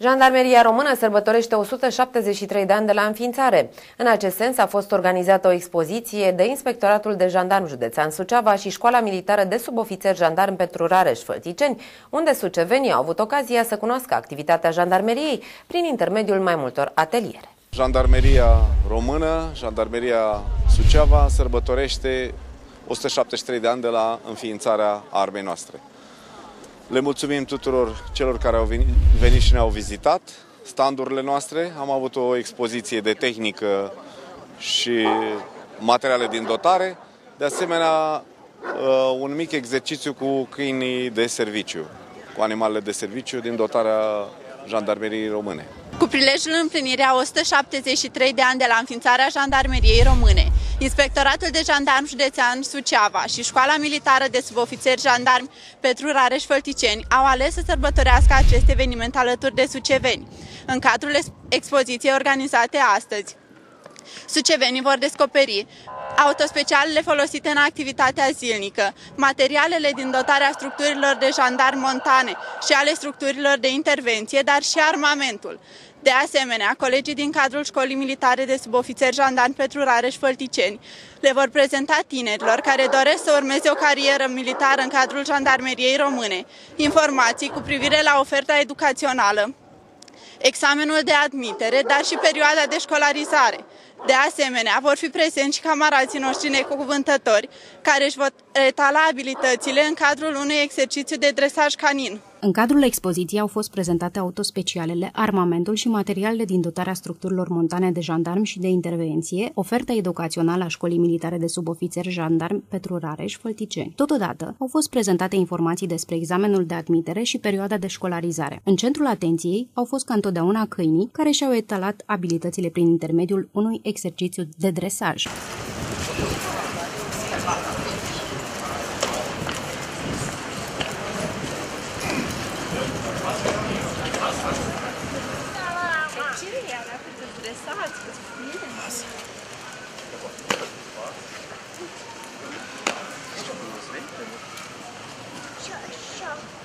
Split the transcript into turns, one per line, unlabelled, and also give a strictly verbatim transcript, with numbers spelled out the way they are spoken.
Jandarmeria Română sărbătorește o sută șaptezeci și trei de ani de la înființare. În acest sens a fost organizată o expoziție de Inspectoratul de Jandarm Județean Suceava și Școala Militară de Subofițeri Jandarm Petru Rareș-Fălticeni, unde sucevenii au avut ocazia să cunoască activitatea jandarmeriei prin intermediul mai multor ateliere.
Jandarmeria Română, Jandarmeria Suceava, sărbătorește o sută șaptezeci și trei de ani de la înființarea armei noastre. Le mulțumim tuturor celor care au venit, venit și ne-au vizitat standurile noastre. Am avut o expoziție de tehnică și materiale din dotare. De asemenea, un mic exercițiu cu câinii de serviciu, cu animalele de serviciu din dotarea Jandarmeriei Române.
Cu prilejul împlinirii a o sută șaptezeci și trei de ani de la înființarea Jandarmeriei Române, Inspectoratul de Jandarm Județean Suceava și Școala Militară de Subofițeri Jandarmi Petru Rareș-Fălticeni au ales să sărbătorească acest eveniment alături de suceveni. În cadrul expoziției organizate astăzi, sucevenii vor descoperi autospecialele folosite în activitatea zilnică, materialele din dotarea structurilor de jandarmi montane și ale structurilor de intervenție, dar și armamentul. De asemenea, colegii din cadrul Școlii Militare de Subofițeri Jandarmi Petru Rareș-Fălticeni le vor prezenta tinerilor care doresc să urmeze o carieră militară în cadrul Jandarmeriei Române informații cu privire la oferta educațională, examenul de admitere, dar și perioada de școlarizare. De asemenea, vor fi prezenți și camarații noștri necuvântători, care își vor etala abilitățile în cadrul unui exercițiu de dresaj canin.
În cadrul expoziției au fost prezentate autospecialele, armamentul și materialele din dotarea structurilor montane de jandarmi și de intervenție, oferta educațională a Școlii Militare de Subofițeri Jandarmi Petru Rareș-Fălticeni. Totodată, au fost prezentate informații despre examenul de admitere și perioada de școlarizare. În centrul atenției au fost ca întotdeauna câinii, care și-au etalat abilitățile prin intermediul unui exercițiu de dresaj.
Așa, așa.